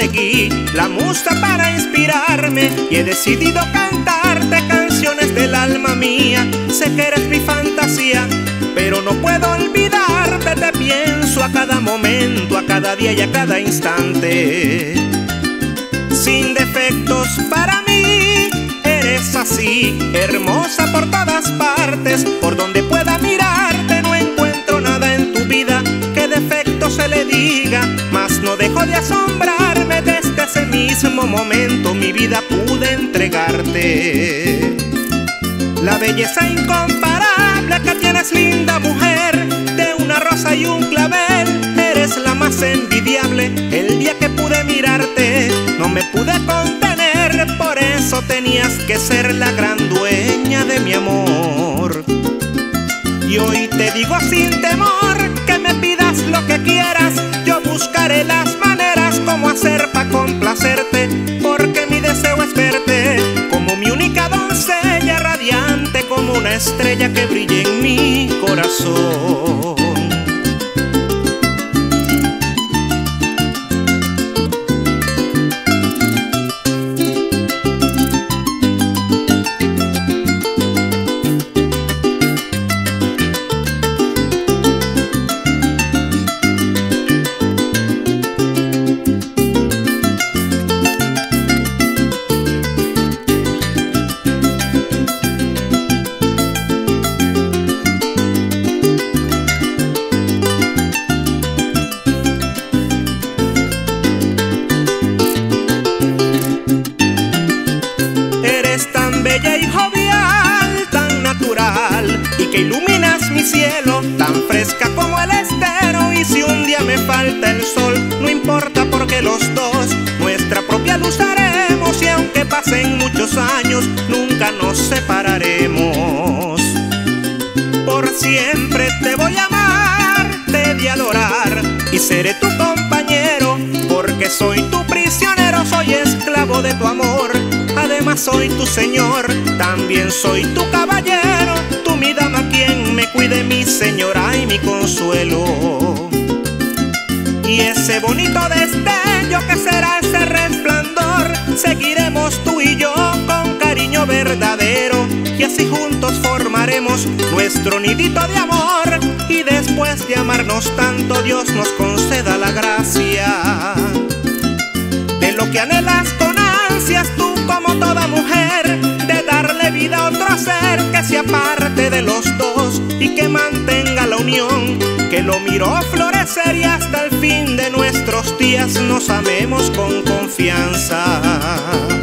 conseguí la musa para inspirarme y he decidido cantarte canciones del alma mía. Sé que eres mi fantasía, pero no puedo olvidarte. Te pienso a cada momento, a cada día y a cada instante. Sin defectos para mí, eres así, hermosa por todas partes. Por donde pueda mirarte no encuentro nada en tu vida que defecto se le diga. Mas no dejo de asombrarme, desde ese mismo momento mi vida pude entregarte. La belleza incomparable que tienes, linda mujer, de una rosa y un clavel, eres la más envidiable. El día que pude mirarte no me pude contener, por eso tenías que ser la gran dueña de mi amor. Y hoy te digo sin temor que me pidas lo que quieras, yo buscaré las maneras como hacer para complacerte, porque mi deseo es verte como mi única doncella, radiante como una estrella que brille en mi corazón. Bella y jovial, tan natural, y que iluminas mi cielo, tan fresca como el estero. Y si un día me falta el sol, no importa, porque los dos nuestra propia luz haremos, y aunque pasen muchos años, nunca nos separaremos. Por siempre te voy a amar, te he de adorar, y seré tu compañero, porque soy tu prisionero, soy esclavo de tu amor. Además soy tu señor, también soy tu caballero, tú mi dama, quien me cuide, mi señora y mi consuelo. Y ese bonito destello que será ese resplandor, seguiremos tú y yo con cariño verdadero, y así juntos formaremos nuestro nidito de amor. Y después de amarnos tanto, Dios nos conceda la gracia de lo que anhelas con ansias tú, como toda mujer, de darle vida a otro ser que sea parte de los dos y que mantenga la unión, que lo miró florecer y hasta el fin de nuestros días nos amemos con confianza.